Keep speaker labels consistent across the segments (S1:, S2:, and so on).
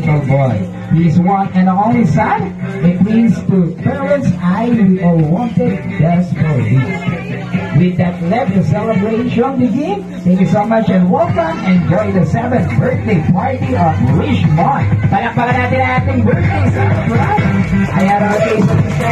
S1: special boy. He's one and only son. It means to parents we all wanted best for him. With that, let the celebration begin. Thank you so much and welcome. Enjoy the 7th birthday party of Richmond. Palakpakan natin ang ating birthday celebrant. Ayan, okay, so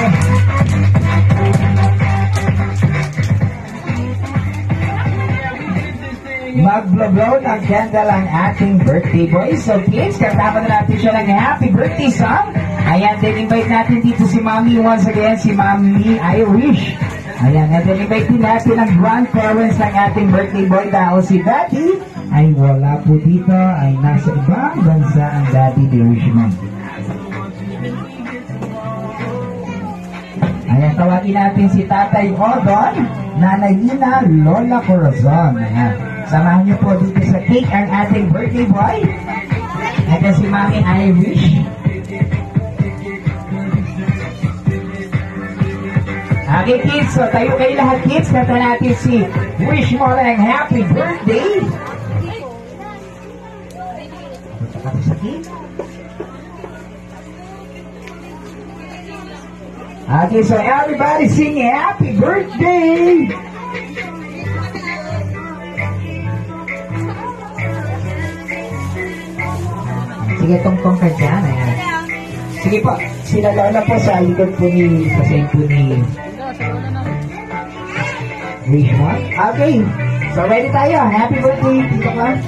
S1: mag-blow ng candle ang ating birthday boy. So kids, kasama na natin siya ng happy birthday song. Ayan, then invite natin dito si Mommy once again, si Mommy Irish. Ayan, and then invite din natin ang grandparents ng ating birthday boy dahil si Daddy ay wala po dito, ay nasa ibang bansa ang Daddy de Richmond. Ayan, tawagin natin si Tatay Odon, Nanay Ina, Lola Corazon. Ayan. Samahan niyo po dito sa cake ang ating birthday boy. Ito si Mami Irish. Okay kids, so tayo kayo lahat kids. Kanta natin si Wish mo lang happy birthday. Okay, so everybody sing happy birthday. Sige, tongtong ka dyan. Ayan. Sige po, sila Lola po sa likod po ni, Richmond. Okay, so ready tayo. Happy birthday, Tito Clark.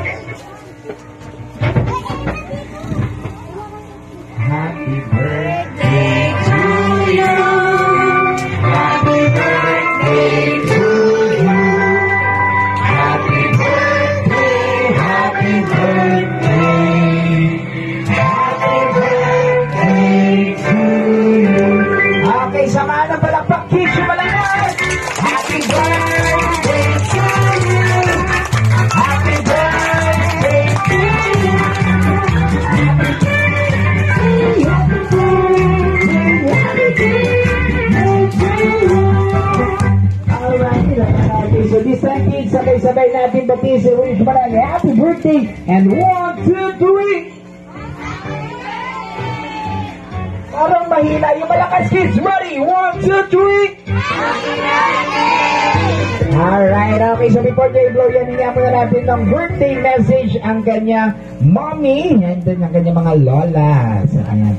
S1: Happy birthday to you. Happy birthday to you. Happy birthday, happy birthday. Okay, samahan ng palakpak kids yung malakas. Happy birthday to you. Happy birthday to you. Alright, so this time kids, sabay-sabay natin bati si Rich Marang. Happy birthday! And 1, 2, 3! Parang mahina yung malakas kids. Ready? 1, 2, 3. Alright, okay. So before they blow yan, hingyan mo na natin ng birthday message ang kanyang mommy and then ang kanyang mga lola. So, ayan.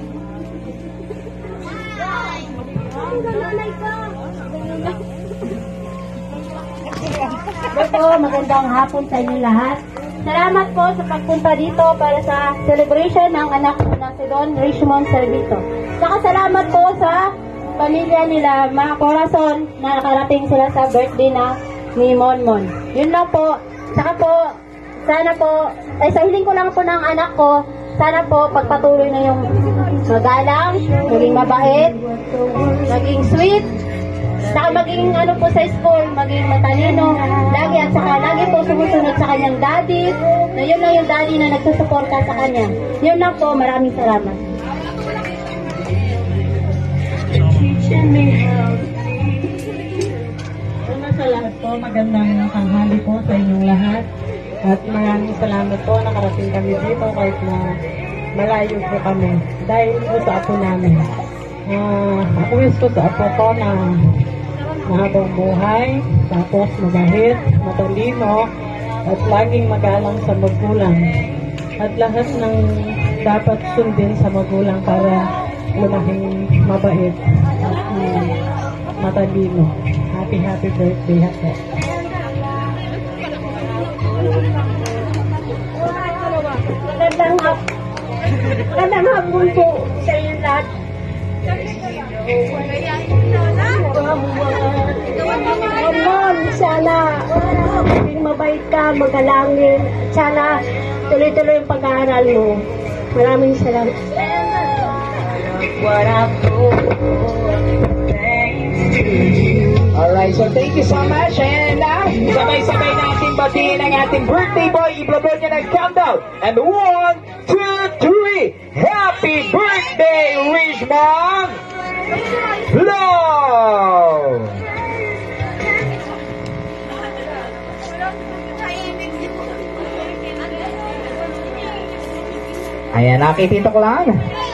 S2: Po, magandang hapon sa inyo lahat. Salamat po sa pagpunta dito para sa celebration ng anak ko na si Don Richmond Servito. Saka salamat po sa pamilya nila, mga Corazon, na nakarating sila sa birthday na ni Monmon. Yun lang po. Saka po, sana po, sa hiling ko lang po ng anak ko, sana po pagpatuloy na yung magalang, maging mabait, maging sweet, saka maging ano po sa school, maging matalino, lagi at saka lagi po sumusunod sa kanyang daddy, na yun lang yung daddy na nagsusuporta sa kanya. Yun lang po, maraming salamat.
S3: Una sa lahat po, magandang tanghali po sa inyong lahat. At maraming salamat po, nakarating kami dito kahit na malayo po kami. Dahil po sa apo namin. Ako wish ko sa apo ko na mahabang buhay, tapos mabait, matalino, at laging magalang sa magulang. At lahat ng dapat sundin sa magulang para lumahing mabait at matalino. Happy birthday ako.
S2: Magandang hapon po sa inyo lahat. Mom, sana maging mabait ka, magalangin. Sana tuloy-tuloy yung pag-aaral mo. Maraming salamat.
S1: Alright, so thank you so much. Ayan na, sabay-sabay natin batiin ang ating birthday boy. I-blow niya ng countdown. And 1, 2, 3. Happy birthday, Richmond! Blow! Ayan, nakititok lang.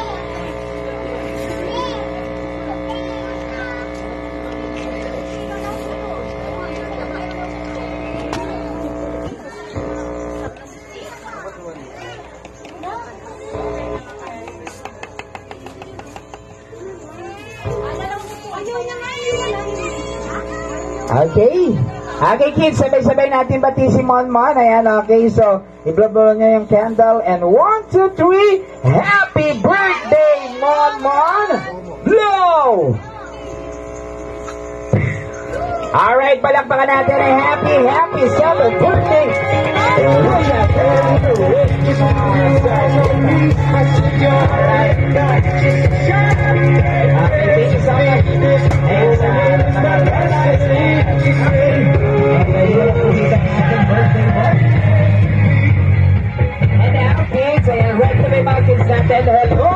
S1: Okay. Okay, kids, sabay-sabay natin bati si Monmon. Ayan, okay. So, i-blow niya yung candle. And 1, 2, 3. Happy birthday, Monmon! Blow! Alright, palakpakan natin ay happy 7th birthday! And now, kids, ayan, right to my mga kids natin. Hello!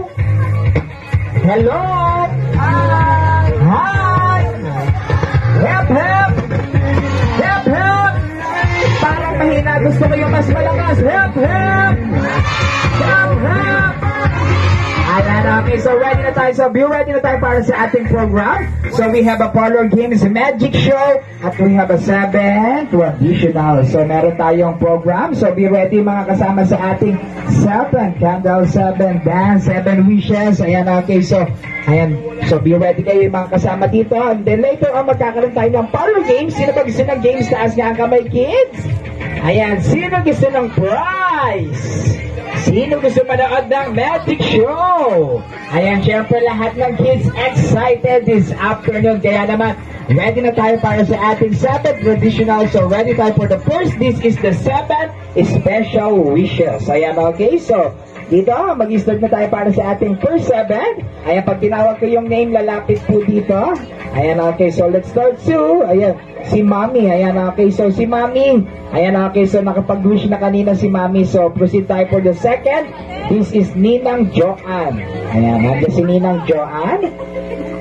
S1: Hello! Hi! Hi! Hep, hep! Hep, hep! Parang mahina. Gusto ko yung mas malakas. Hep, hep! Hep, hep! Ayan, okay. So, ready na tayo. So, be ready na tayo para sa ating program. So, we have a parlor games magic show at we have a 7th traditional. So, meron tayong program. So, be ready mga kasama sa ating 7 candle, 7 dance, 7 wishes. Ayan, okay. So, ayan. So, be ready kayo yung mga kasama dito. And then later on, magkakaroon tayo ng parlor games. Sino pa gusto ng games? Taas nga ang kamay, kids. Ayan. Sino gusto ng prize? Sino gusto manood ng magic show? Ayan, syempre lahat ng kids excited this afternoon. Kaya naman, ready na tayo para sa ating 7th traditional. So, ready tayo for the first. This is the 7 special wishes. Ayan, okay. So, dito, mag-start na tayo para sa ating first 7. Ayan, pag tinawag ko yung name, lalapit po dito. Ayan, okay. So, let's start to, ayan, si Mami. Ayan, okay. So, si Mami. Ayan, okay. So, nakapag-wish na kanina si Mami. So, proceed tayo for the second. This is Ninang Joanne. Ayan, nandiyan si Ninang Joanne.